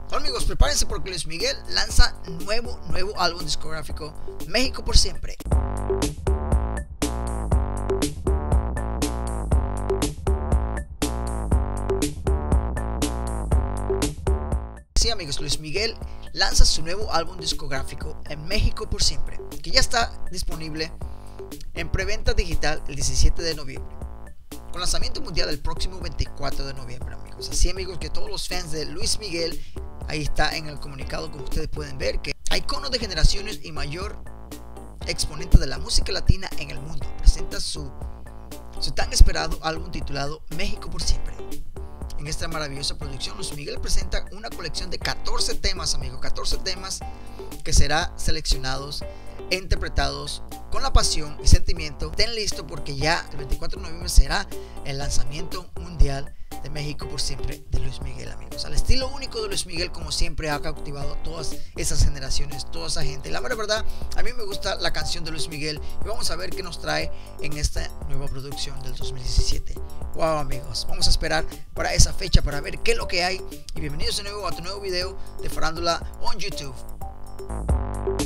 Hola amigos, prepárense porque Luis Miguel lanza nuevo álbum discográfico, México por siempre. Sí amigos, Luis Miguel lanza su nuevo álbum discográfico en México por siempre, que ya está disponible en preventa digital el 17 de noviembre, con lanzamiento mundial el próximo 24 de noviembre amigos. Así amigos, que todos los fans de Luis Miguel, ahí está en el comunicado, como ustedes pueden ver, que icono de generaciones y mayor exponente de la música latina en el mundo, presenta su tan esperado álbum titulado México por siempre. En esta maravillosa producción, Luis Miguel presenta una colección de 14 temas, amigos, 14 temas que serán seleccionados e interpretados con la pasión y sentimiento. Ten listo porque ya el 24 de noviembre será el lanzamiento mundial de México por siempre de Luis Miguel, amigos. Al estilo único de Luis Miguel, como siempre, ha cautivado a todas esas generaciones, toda esa gente. La verdad, a mí me gusta la canción de Luis Miguel y vamos a ver qué nos trae en esta nueva producción del 2017. Wow amigos, vamos a esperar para esa fecha para ver qué es lo que hay. Y bienvenidos de nuevo a tu nuevo video de Farándula on YouTube.